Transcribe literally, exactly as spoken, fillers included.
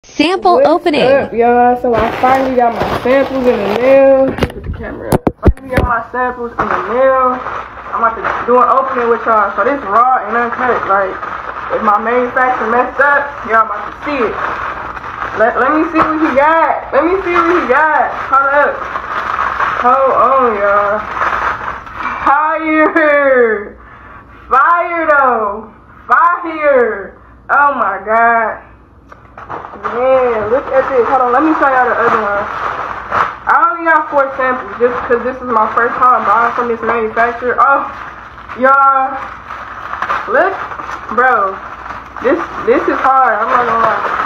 Sample What's opening. up, y'all? So I finally got my samples in the mail. Put the camera up. Finally got my samples in the mail. I'm about to do an opening with y'all. So this raw and uncut. Like, if my manufacturer messed up, y'all about to see it. Let, let me see what he got. Let me see what he got. Hold up. Hold on, y'all. Fire. Fire, though. Fire. Oh, my God. Man, look at this. Hold on, let me show y'all the other one. I only got four samples just because this is my first time buying from this manufacturer. Oh, y'all, look, bro, this this is hard. I'm not gonna lie.